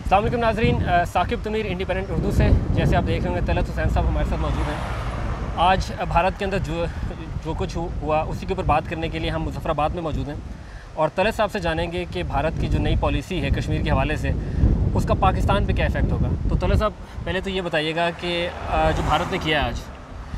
अस्सलाम वालेकुम नाज़रीन, साकिब तमीर इंडिपेंडेंट उर्दू से। जैसे आप देख रहे होंगे तलत हुसैन साहब हमारे साथ मौजूद हैं। आज भारत के अंदर जो कुछ हुआ उसी के ऊपर बात करने के लिए हम मुज़फ़्फ़राबाद में मौजूद हैं और तलत साहब से जानेंगे कि भारत की जो नई पॉलिसी है कश्मीर के हवाले से उसका पाकिस्तान पे क्या इफ़ेक्ट होगा। तो तलत साहब पहले तो ये बताइएगा कि जो भारत ने किया आज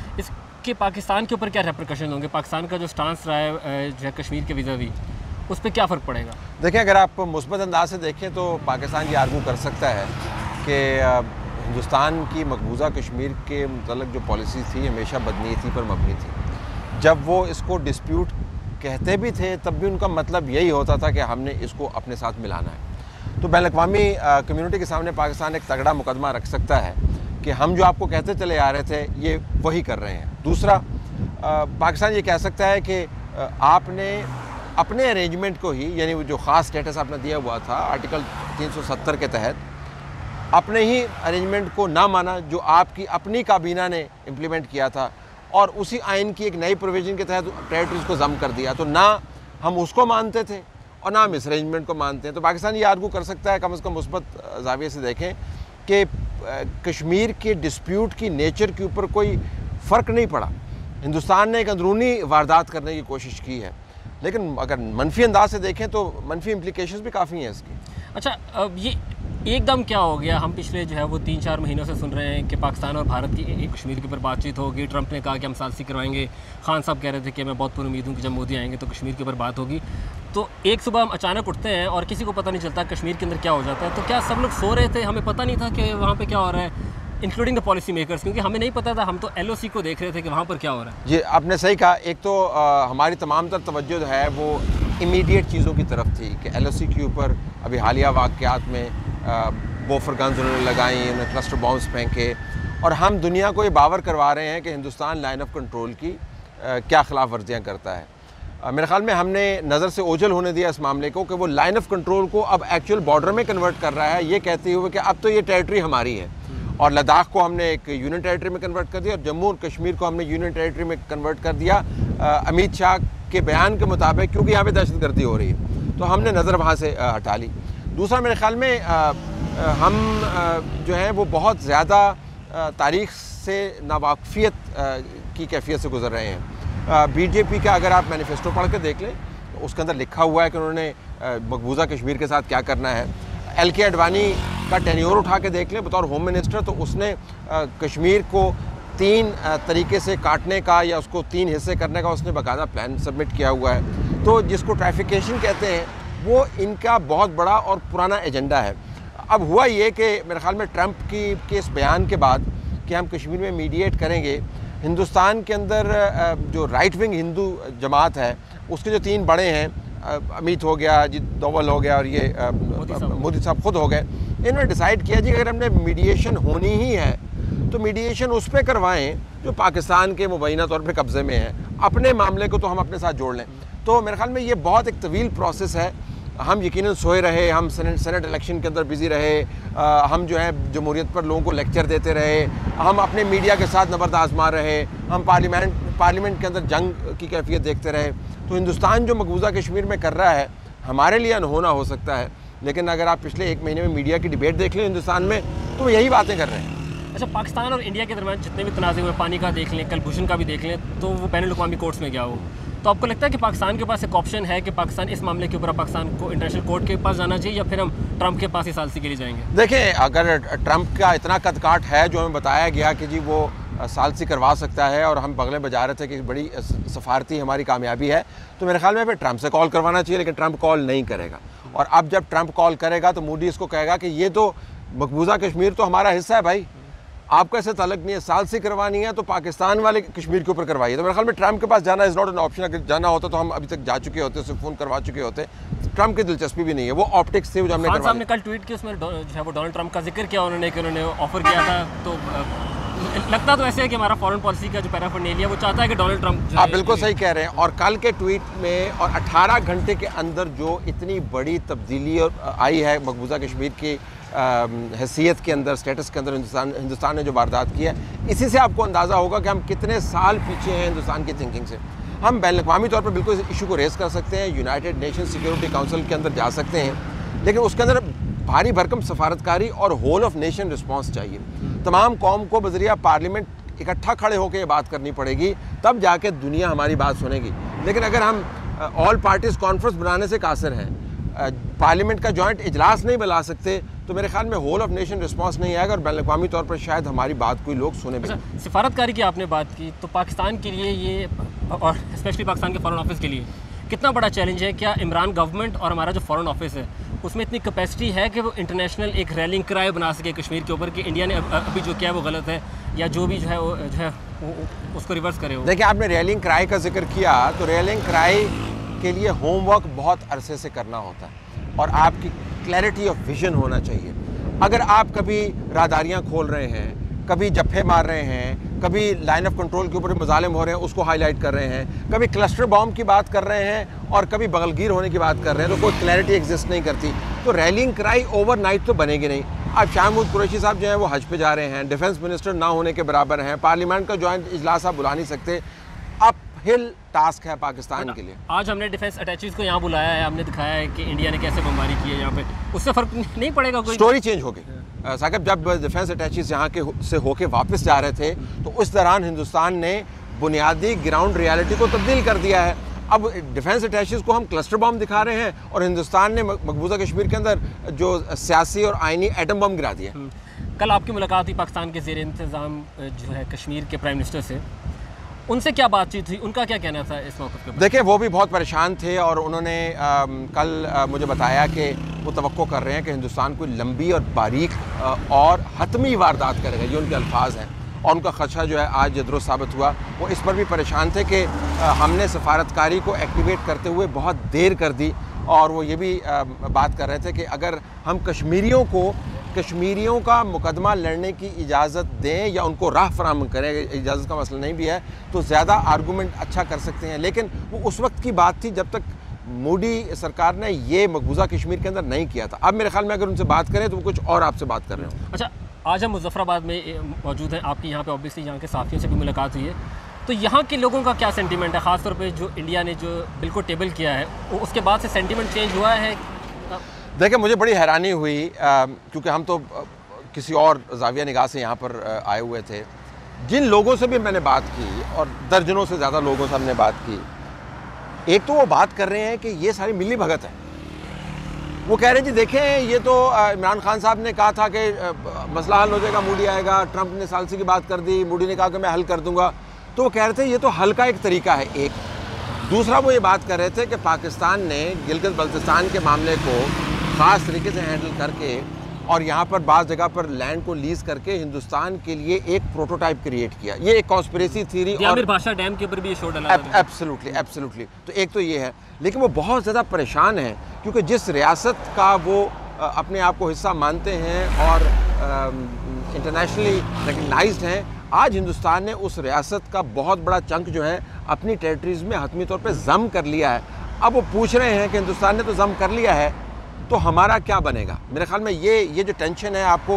इसके पाकिस्तान के ऊपर क्या रेपरकशन होंगे, पाकिस्तान का जो स्टांस रहा है जो है कश्मीर के वीज़ावी उस पर क्या फ़र्क पड़ेगा। देखिए, अगर आप मुस्बत अंदाज से देखें तो पाकिस्तान ये आर्गू कर सकता है कि हिंदुस्तान की मकबूजा कश्मीर के मतलब जो पॉलिसी थी हमेशा बदनीयती पर मबनी थी। जब वो इसको डिस्प्यूट कहते भी थे तब भी उनका मतलब यही होता था कि हमने इसको अपने साथ मिलाना है। तो बैनुल-अक़वामी कम्यूनिटी के सामने पाकिस्तान एक तगड़ा मुकदमा रख सकता है कि हम जो आपको कहते चले आ रहे थे ये वही कर रहे हैं। दूसरा, पाकिस्तान ये कह सकता है कि आपने अपने अरेंजमेंट को ही, यानी वो जो ख़ास स्टेटस आपने दिया हुआ था आर्टिकल 370 के तहत, अपने ही अरेंजमेंट को ना माना जो आपकी अपनी काबीना ने इम्प्लीमेंट किया था और उसी आइन की एक नई प्रोविज़न के तहत टेरिटरीज़ को ज़म कर दिया। तो ना हम उसको मानते थे और ना हम इस अरेंजमेंट को मानते हैं। तो पाकिस्तान ये आर्गू कर सकता है, कम से कम मुस्बत ज़ाविये से देखें, कि कश्मीर के डिस्प्यूट की नेचर के ऊपर कोई फ़र्क नहीं पड़ा। हिंदुस्तान ने एक अंदरूनी वारदात करने की कोशिश की है, लेकिन अगर मनफी अंदाज से देखें तो मनफी इम्प्लीकेशंस भी काफ़ी हैं इसकी। अच्छा, अब ये एकदम क्या हो गया? हम पिछले जो है वो 3-4 महीनों से सुन रहे हैं कि पाकिस्तान और भारत की कश्मीर के ऊपर बातचीत होगी। ट्रंप ने कहा कि हम सालसी करवाएंगे। खान साहब कह रहे थे कि मैं बहुत पुरुमीद हूँ कि जब मोदी आएंगे तो कश्मीर के ऊपर बात होगी। तो एक सुबह हम अचानक उठते हैं और किसी को पता नहीं चलता कश्मीर के अंदर क्या हो जाता है। तो क्या सब लोग सो रहे थे, हमें पता नहीं था कि वहाँ पर क्या हो रहा है, इंक्लूडिंग द पॉलिसी मेकर्स? क्योंकि हमें नहीं पता था, हम तो LOC को देख रहे थे कि वहाँ पर क्या हो रहा है। जी, आपने सही कहा। एक तो हमारी तमाम तर तवज्जो जो है वो इमीडिएट चीज़ों की तरफ थी कि LOC के ऊपर अभी हालिया वाक़यात में बोफर गन्स उन्होंने लगाई, उन्होंने क्लस्टर बॉम्ब्स फेंके और हम दुनिया को ये बावर करवा रहे हैं कि हिंदुस्तान लाइन ऑफ कंट्रोल की क्या खिलाफ वर्जियाँ करता है। मेरे ख़्याल में हमने नज़र से ओझल होने दिया इस मामले को कि वो लाइन ऑफ कंट्रोल को अब एक्चुअल बॉर्डर में कन्वर्ट कर रहा है, ये कहते हुए कि अब तो ये टेरिटरी हमारी है। और लद्दाख को हमने एक यूनियन टेरिटरी में कन्वर्ट कर दिया और जम्मू और कश्मीर को हमने यूनियन टेरिटरी में कन्वर्ट कर दिया अमित शाह के बयान के मुताबिक, क्योंकि यहाँ पे दहशतगर्दी हो रही है तो हमने नज़र वहाँ से हटा ली। दूसरा, मेरे ख़्याल में हम जो है वो बहुत ज़्यादा तारीख़ से नावाकफ़ियत की कैफियत से गुज़र रहे हैं। BJP का अगर आप मैनिफेस्टो पढ़ के देख लें तो उसके अंदर लिखा हुआ है कि उन्होंने मकबूजा कश्मीर के साथ क्या करना है। LK अडवाणी का टेन्योर उठा के देख लें बतौर होम मिनिस्टर, तो उसने कश्मीर को 3 तरीके से काटने का या उसको 3 हिस्से करने का उसने बाकायदा प्लान सबमिट किया हुआ है। तो जिसको ट्रैफिकेशन कहते हैं वो इनका बहुत बड़ा और पुराना एजेंडा है। अब हुआ ये कि मेरे ख़्याल में ट्रंप के इस बयान के बाद कि हम कश्मीर में मीडिएट करेंगे, हिंदुस्तान के अंदर जो राइट विंग हिंदू जमात है उसके जो 3 बड़े हैं, अमित हो गया, अजीत दोवल हो गया और ये मोदी साहब खुद हो गए, इन्होंने डिसाइड किया जी अगर हमने मीडिएशन होनी ही है तो मीडिएशन उस पर करवाएं जो पाकिस्तान के मुबैना तौर पे कब्ज़े में है, अपने मामले को तो हम अपने साथ जोड़ लें। तो मेरे ख्याल में ये बहुत एक तवील प्रोसेस है। हम यकीनन सोए रहे, हम सेनेट इलेक्शन के अंदर बिज़ी रहे, हम जो है जमहूरियत पर लोगों को लेक्चर देते रहे, हम अपने मीडिया के साथ नबर्द आजमा रहे, हम पार्लियामेंट के अंदर जंग की कैफियत देखते रहे। तो हिंदुस्तान जो मकबूजा कश्मीर में कर रहा है हमारे लिए अनहोना हो सकता है, लेकिन अगर आप पिछले 1 महीने में मीडिया की डिबेट देख लें हिंदुस्तान में तो वो यही बातें कर रहे हैं। अच्छा, पाकिस्तान और इंडिया के दरमियान जितने भी तनाज़े हुए, पानी का देख लें, कलभूषण का भी देख लें, तो वो बैनुल-अक़वामी कोर्ट्स में गया हो। तो आपको लगता है कि पाकिस्तान के पास एक ऑप्शन है कि पाकिस्तान इस मामले के ऊपर पाकिस्तान को इंटरनेशनल कोर्ट के पास जाना चाहिए या फिर हम ट्रंप के पास ही सालसी के लिए जाएंगे? देखें, अगर ट्रंप का इतना कदकाठ है जो हमें बताया गया कि जी वो सालसी करवा सकता है और हम बगलें बजा रहे थे कि बड़ी सफारती हमारी कामयाबी है, तो मेरे ख्याल में फिर ट्रंप से कॉल करवाना चाहिए, लेकिन ट्रंप कॉल नहीं करेगा। और अब जब ट्रंप कॉल करेगा तो मोदी इसको कहेगा कि ये तो मकबूजा कश्मीर तो हमारा हिस्सा है भाई, आपको ऐसे ताल्लुक नहीं है, सालसी करवानी है तो पाकिस्तान वाले कश्मीर के ऊपर करवाइए। तो मेरे ख्याल में ट्रंप के पास जाना इज़ नॉट एन ऑप्शन। अगर जाना होता तो हम अभी तक जा चुके होते, उससे फ़ोन करवा चुके होते। ट्रंप की दिलचस्पी भी नहीं है, वो ऑप्टिक्स से जो हमने खान साहब ने कल ट्वीट किया, उसमें जो है वो डोनाल्ड ट्रंप का जिक्र किया उन्होंने कि उन्होंने ऑफर किया था। तो लगता तो ऐसे है कि हमारा फॉरेन पॉलिसी का जो पैराफर्नेलिया वो चाहता है कि डोनाल्ड ट्रंप। आप बिल्कुल सही कह रहे हैं। और कल के ट्वीट में और 18 घंटे के अंदर जो इतनी बड़ी तब्दीली आई है मकबूजा कश्मीर की हैसियत के अंदर, स्टेटस के अंदर हिंदुस्तान ने जो वारदात की है, इसी से आपको अंदाज़ा होगा कि हम कितने साल पीछे हैं हिंदुस्तान की थिंकिंग से। हम बैनुल-अक़वामी तौर पर बिल्कुल इस इशू को रेस कर सकते हैं, यूनाइटेड नेशन सिक्योरिटी काउंसिल के अंदर जा सकते हैं, लेकिन उसके अंदर भारी भरकम सफारतकारी और होल ऑफ नेशन रिस्पॉन्स चाहिए। तमाम कौम को बजरिया पार्लियामेंट इकट्ठा खड़े होकर ये बात करनी पड़ेगी, तब जाके दुनिया हमारी बात सुनेगी। लेकिन अगर हम ऑल पार्टीज़ कॉन्फ्रेंस बनाने से कासिर हैं, पार्लियामेंट का जॉइंट इजलास नहीं बुला सकते, तो मेरे ख्याल में होल ऑफ नेशन रिस्पॉन्स नहीं आएगा और बैन-अल-अक़वामी तौर पर शायद हमारी बात कोई लोग सुने भी। अच्छा, सिफारतकारी की आपने बात की, तो पाकिस्तान के लिए ये, और स्पेशली पाकिस्तान के फ़ॉरेन ऑफिस के लिए कितना बड़ा चैलेंज है? क्या इमरान गवर्नमेंट और हमारा जो फ़ॉरेन ऑफिस है उसमें इतनी कैपेसिटी है कि वो इंटरनेशनल एक रैलिंग क्राई बना सके कश्मीर के ऊपर कि इंडिया ने अभी जो किया है वो गलत है, या जो भी जो है वो उसको रिवर्स करे? देखिए, आपने रैलिंग क्राई का जिक्र किया, तो रैलिंग क्राई के लिए होमवर्क बहुत अरसे से करना होता है और आपकी क्लैरिटी ऑफ विजन होना चाहिए। अगर आप कभी राहदारियाँ खोल रहे हैं, कभी जफ्फे मार रहे हैं, कभी लाइन ऑफ कंट्रोल के ऊपर मुजालिम हो रहे हैं उसको हाईलाइट कर रहे हैं, कभी क्लस्टर बॉम्ब की बात कर रहे हैं और कभी बगलगीर होने की बात कर रहे हैं, तो कोई क्लैरिटी एग्जिस्ट नहीं करती, तो रैलिंग क्राई ओवरनाइट तो बनेगी नहीं। अब शाह महमूद कुरैशी साहब जो हैं वो हज पे जा रहे हैं, डिफेंस मिनिस्टर ना होने के बराबर हैं, पार्लियामेंट का जॉइंट इजलास आप बुला नहीं सकते, अपहिल टास्क है पाकिस्तान के लिए। आज हमने डिफेंस अटैचीज को यहाँ बुलाया है, हमने दिखाया है कि इंडिया ने कैसे बमबारी की है यहाँ पे, उससे फ़र्क नहीं पड़ेगा? कोई स्टोरी चेंज हो गई साकिब। जब डिफेंस अटैचीज यहाँ के से होके वापस जा रहे थे तो उस दौरान हिंदुस्तान ने बुनियादी ग्राउंड रियलिटी को तब्दील कर दिया है। अब डिफेंस अटैचीज को हम क्लस्टर बम दिखा रहे हैं और हिंदुस्तान ने मकबूजा कश्मीर के अंदर जो सियासी और आइनी एटम बम गिरा दिया। कल आपकी मुलाकात हुई पाकिस्तान के ज़ेर इंतज़ाम जो है कश्मीर के प्राइम मिनिस्टर से, उनसे क्या बातचीत हुई, उनका क्या कहना था इस मौके पर? देखिए, वो भी बहुत परेशान थे और उन्होंने कल मुझे बताया कि वो तवक्को कर रहे हैं कि हिंदुस्तान कोई लंबी और बारीक और हतमी वारदात करेगा, ये उनके अल्फाज हैं। और उनका खदशा जो है आज दुरुस्त साबित हुआ। वो इस पर भी परेशान थे कि हमने सफारतकारी को एक्टिवेट करते हुए बहुत देर कर दी, और वो ये भी बात कर रहे थे कि अगर हम कश्मीरियों का मुकदमा लड़ने की इजाज़त दें या उनको राह फराहम करें, इजाज़त का मसला नहीं भी है, तो ज़्यादा आर्गूमेंट अच्छा कर सकते हैं। लेकिन वो उस वक्त की बात थी जब तक मोदी सरकार ने ये मकबूजा कश्मीर के अंदर नहीं किया था। अब मेरे ख्याल में अगर उनसे बात करें तो वो कुछ और आपसे बात कर रहे हो। अच्छा, आज हम मुजफ्फराबाद में मौजूद हैं, आपकी यहाँ पे ऑब्वियसली यहाँ के साथियों से भी मुलाकात हुई है, तो यहाँ के लोगों का क्या सेंटीमेंट है? ख़ासतौर पे जो इंडिया ने जो बिल को टेबल किया है, उसके बाद से सेंटीमेंट चेंज हुआ है? देखिए, मुझे बड़ी हैरानी हुई क्योंकि हम तो किसी और जाविया निगाह से यहाँ पर आए हुए थे। जिन लोगों से भी मैंने बात की, और दर्जनों से ज़्यादा लोगों से हमने बात की, एक तो वो बात कर रहे हैं कि ये सारी मिली भगत है। वो कह रहे हैं जी देखें, ये तो इमरान खान साहब ने कहा था कि मसला हल हो जाएगा, मोदी आएगा, ट्रंप ने सालसी की बात कर दी, मोदी ने कहा कि मैं हल कर दूंगा। तो वो कह रहे थे ये तो हल का एक तरीका है। एक दूसरा वो ये बात कर रहे थे कि पाकिस्तान ने गिलगित बल्तिस्तान के मामले को ख़ास तरीके से हैंडल करके और यहाँ पर बाज़ जगह पर लैंड को लीज करके हिंदुस्तान के लिए एक प्रोटोटाइप क्रिएट किया। ये एक कॉन्स्पिरेसी थ्योरी और भाषा डैम के ऊपर भी ये शो डाला था। एब्सोल्युटली। तो एक तो ये है, लेकिन वो बहुत ज़्यादा परेशान है क्योंकि जिस रियासत का वो अपने आप को हिस्सा मानते हैं और इंटरनेशनली रिकग्नाइज्ड हैं, आज हिंदुस्तान ने उस रियासत का बहुत बड़ा चंक जो है अपनी टेरिटरीज़ में हतमी तौर पे जम कर लिया है। अब वो पूछ रहे हैं कि हिंदुस्तान ने तो जम कर लिया है, तो हमारा क्या बनेगा? मेरे ख्याल में ये जो टेंशन है आपको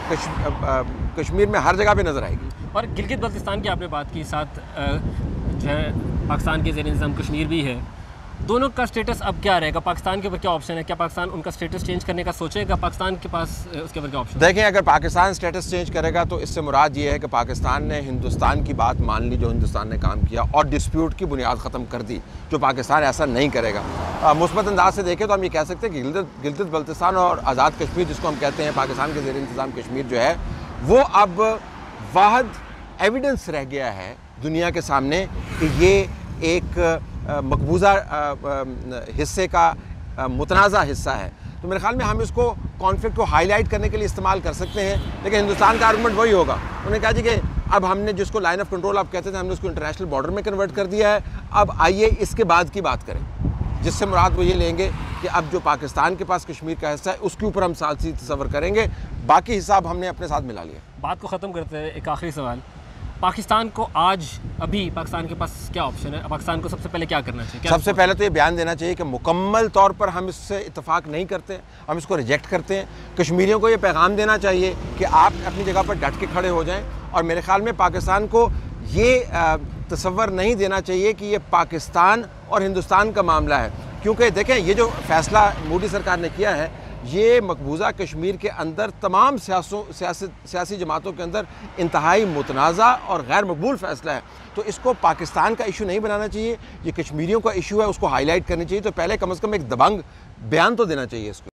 कश्मीर में हर जगह पे नज़र आएगी। और गिलगित बल्तिस्तान की आपने बात की, साथ जो है पाकिस्तान के ज़ेर इंतज़ाम कश्मीर भी है, दोनों का स्टेटस अब क्या रहेगा? पाकिस्तान के ऊपर क्या ऑप्शन है? क्या पाकिस्तान उनका स्टेटस चेंज करने का सोचेगा? पाकिस्तान के पास उसके ऊपर क्या ऑप्शन? देखें, अगर पाकिस्तान स्टेटस चेंज करेगा तो इससे मुराद ये है कि पाकिस्तान ने हिंदुस्तान की बात मान ली जो हिंदुस्तान ने काम किया और डिस्प्यूट की बुनियाद ख़त्म कर दी, जो पाकिस्तान ऐसा नहीं करेगा। मुस्बत अंदाज से देखें तो हम ये कह सकते हैं कि गिलगित बल्तिस्तान और आज़ाद कश्मीर, जिसको हम कहते हैं पाकिस्तान के ज़ेर इंतज़ाम कश्मीर, जो है वो अब वाहिद एविडेंस रह गया है दुनिया के सामने कि ये एक मकबूजा हिस्से का मुतनाज़ा हिस्सा है। तो मेरे ख्याल में हम इसको कॉन्फ्लिक्ट को हाईलाइट करने के लिए इस्तेमाल कर सकते हैं, लेकिन हिंदुस्तान का आर्गूमेंट वही होगा। उन्होंने कहा जी कि अब हमने जिसको लाइन ऑफ कंट्रोल आप कहते थे, हमने उसको इंटरनेशनल बॉर्डर में कन्वर्ट कर दिया है, अब आइए इसके बाद की बात करें, जिससे मुराद वो ये लेंगे कि अब जो पाकिस्तान के पास कश्मीर का हिस्सा है उसके ऊपर हम सालसी तस्वर करेंगे, बाकी हिसाब हमने अपने साथ मिला लिया। बात को ख़त्म करते हैं, एक आखिरी सवाल, पाकिस्तान को आज अभी पाकिस्तान के पास क्या ऑप्शन है? पाकिस्तान को सबसे पहले क्या करना चाहिए? सबसे पहले तो ये बयान देना चाहिए कि मुकम्मल तौर पर हम इससे इत्तेफाक नहीं करते, हम इसको रिजेक्ट करते हैं। कश्मीरियों को ये पैगाम देना चाहिए कि आप अपनी जगह पर डट के खड़े हो जाएं, और मेरे ख्याल में पाकिस्तान को ये तसव्वुर नहीं देना चाहिए कि ये पाकिस्तान और हिंदुस्तान का मामला है, क्योंकि देखें ये जो फैसला मोदी सरकार ने किया है, ये मकबूजा कश्मीर के अंदर तमाम सियासी जमातों के अंदर इंतहाई मुतनाज़ा और गैर मकबूल फ़ैसला है। तो इसको पाकिस्तान का इशू नहीं बनाना चाहिए, ये कश्मीरियों का इशू है, उसको हाईलाइट करनी चाहिए। तो पहले कम से कम एक दबंग बयान तो देना चाहिए इसको।